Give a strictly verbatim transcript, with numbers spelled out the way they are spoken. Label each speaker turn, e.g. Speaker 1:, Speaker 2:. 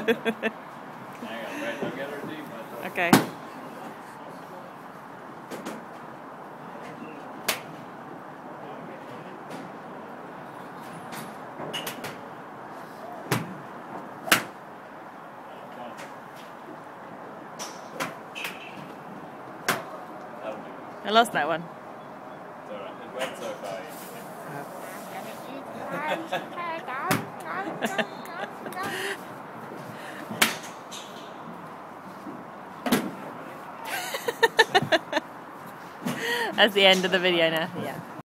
Speaker 1: Okay. I lost that one.
Speaker 2: It's alright, it went so far.
Speaker 1: That's the end of the video now. Yeah.